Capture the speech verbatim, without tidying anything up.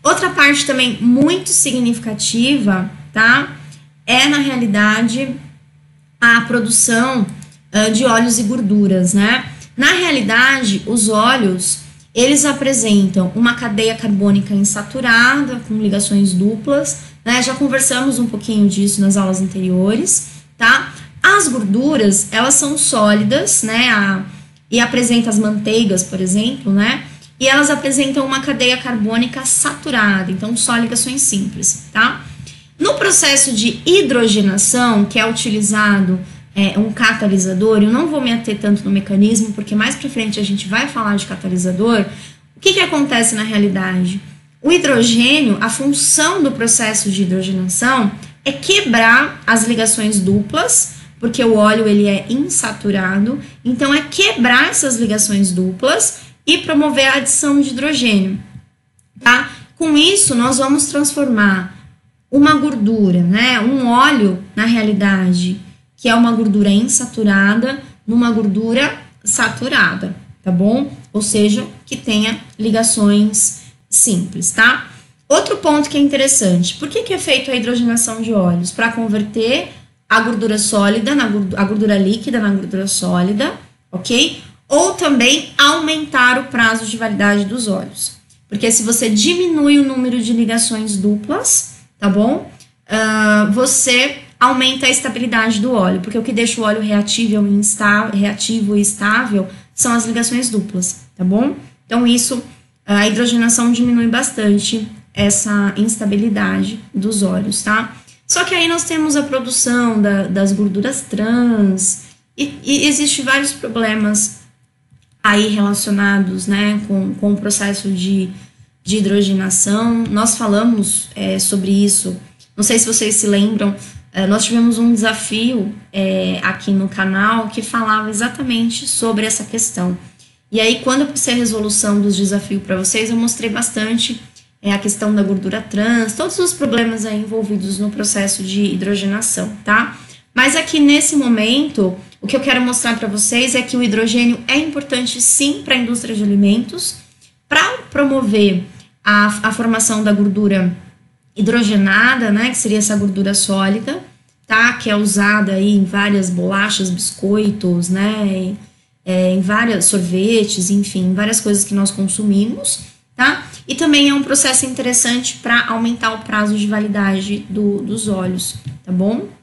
Outra parte também muito significativa, tá? É, na realidade, a produção uh, de óleos e gorduras, né? Na realidade, os óleos, eles apresentam uma cadeia carbônica insaturada, com ligações duplas, né? Já conversamos um pouquinho disso nas aulas anteriores, tá? As gorduras, elas são sólidas, né? A, e apresentam as manteigas, por exemplo, né? E elas apresentam uma cadeia carbônica saturada, então só ligações simples, tá? No processo de hidrogenação, que é utilizado é, um catalisador, eu não vou me ater tanto no mecanismo, porque mais pra frente a gente vai falar de catalisador. O que que acontece na realidade? O hidrogênio, a função do processo de hidrogenação é quebrar as ligações duplas, porque o óleo ele é insaturado, então é quebrar essas ligações duplas e promover a adição de hidrogênio, tá? Com isso, nós vamos transformar uma gordura, né, um óleo, na realidade, que é uma gordura insaturada, numa gordura saturada, tá bom? Ou seja, que tenha ligações simples, tá? Outro ponto que é interessante, por que que é feita a hidrogenação de óleos? Para converter a gordura sólida, na gordura, a gordura líquida na gordura sólida, ok? Ou também aumentar o prazo de validade dos óleos. Porque se você diminui o número de ligações duplas, tá bom? Uh, você aumenta a estabilidade do óleo, porque o que deixa o óleo reativo e, instável, reativo e estável são as ligações duplas, tá bom? Então isso, a hidrogenação diminui bastante essa instabilidade dos óleos, tá? Só que aí nós temos a produção da, das gorduras trans e, e existe vários problemas aí relacionados, né, com, com o processo de, de hidrogenação. Nós falamos é, sobre isso, não sei se vocês se lembram, é, nós tivemos um desafio é, aqui no canal que falava exatamente sobre essa questão. E aí, quando eu passei a resolução dos desafios para vocês, eu mostrei bastante é, a questão da gordura trans, todos os problemas aí envolvidos no processo de hidrogenação, tá? Mas aqui nesse momento, o que eu quero mostrar para vocês é que o hidrogênio é importante sim para a indústria de alimentos, para promover a, a formação da gordura hidrogenada, né, que seria essa gordura sólida, tá, que é usada aí em várias bolachas, biscoitos, né, em, é, em várias sorvetes, enfim, em várias coisas que nós consumimos, tá, e também é um processo interessante para aumentar o prazo de validade do, dos óleos, tá bom?